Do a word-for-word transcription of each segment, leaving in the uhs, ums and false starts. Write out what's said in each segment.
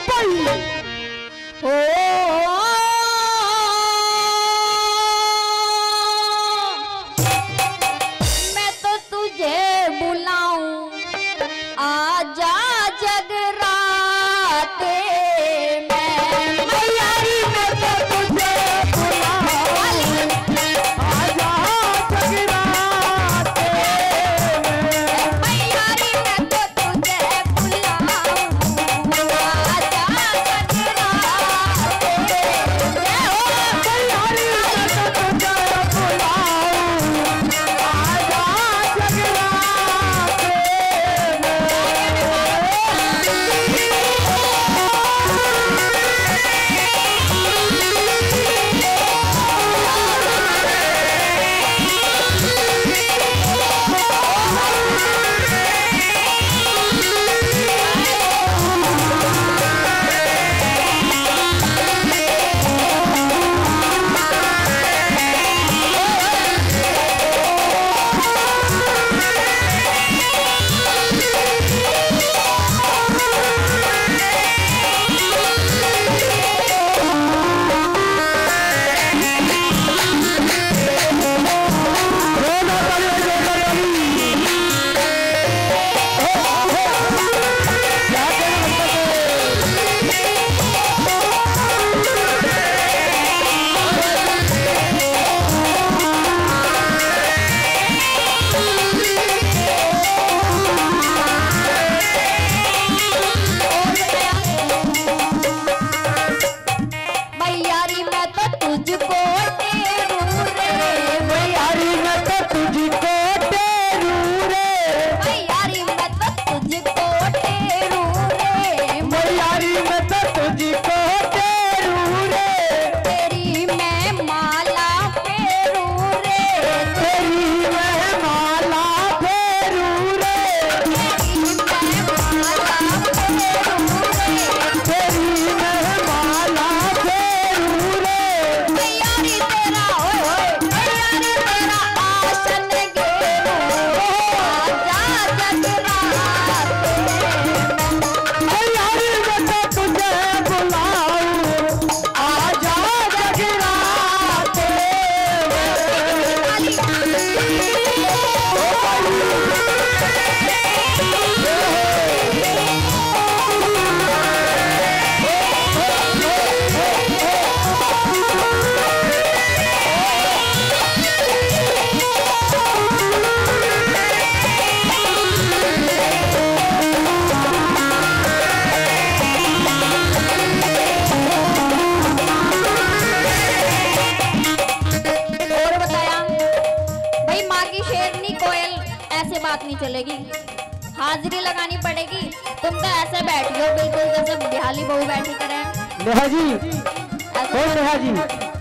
बात नहीं चलेगी, हाजिरी लगानी पड़ेगी। तुम तो ऐसे बैठी हो बिल्कुल जैसे बिहाली बहू बैठी करें। नेहा जी, कौन नेहा जी?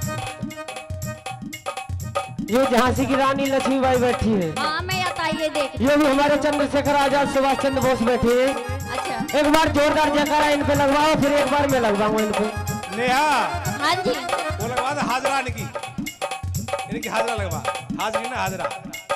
ये झांसी की रानी लक्ष्मीबाई बैठी है। हाँ मैं ये देख। ये भी हमारे चंद्रशेखर आजाद सुभाष चंद्र बोस बैठे हैं। अच्छा, एक बार जोरदार जयकारा इन पे लगवाओ, फिर एक बार मैं लगवाऊंगा इन पे। नेहा, हाँ जी, वो लगवा दे हाजरा इनकी, इनकी हाजरा लगवा, हाजरी ना हाजरा।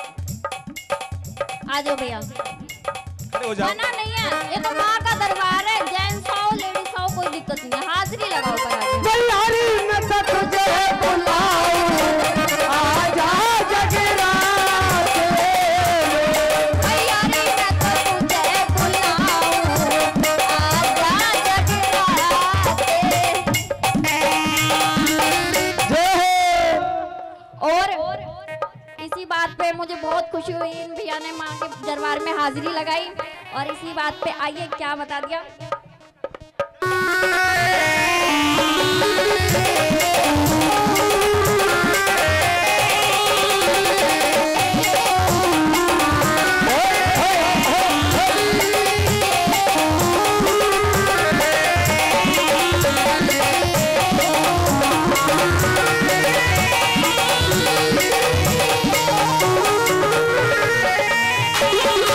आ जाओ भैया, खड़े हो जाओ। मना नहीं है, ये तो माँ का दरबार है, जेंट्स आओ लेडीज आओ कोई दिक्कत नहीं है, हाजिरी लगाओ पर आ बल्लारी में तो तुझे बुलाऊं, आजा जगराते, बल्लारी में तो तुझे बुलाऊं, आजा जगराते। और इसी बात पे मुझे बहुत खुशी हुई, इन भैया ने माँ के दरबार में हाजिरी लगाई। और इसी बात पे आइए क्या बता दिया।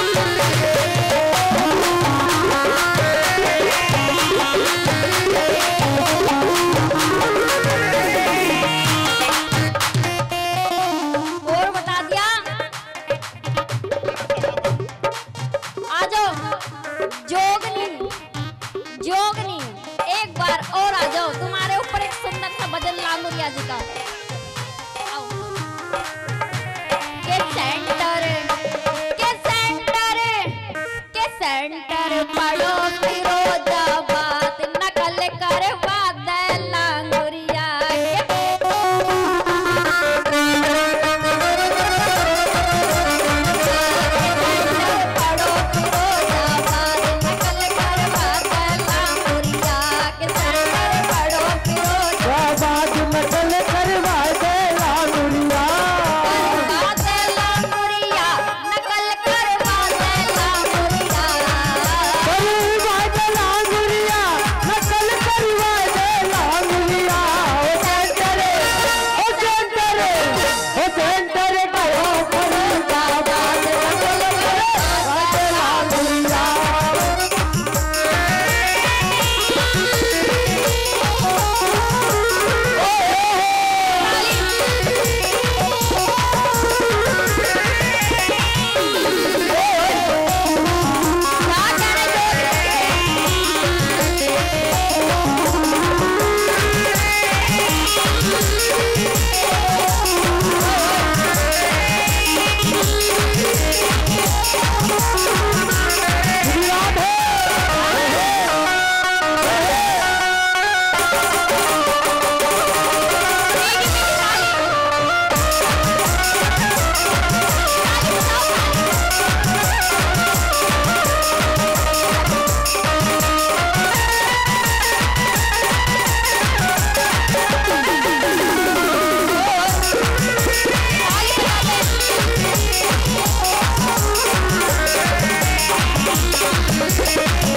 Yeah. Thank you.